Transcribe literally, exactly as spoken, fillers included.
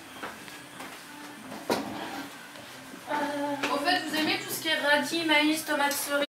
Euh... Au fait, vous aimez tout ce qui est radis, maïs, tomates cerises?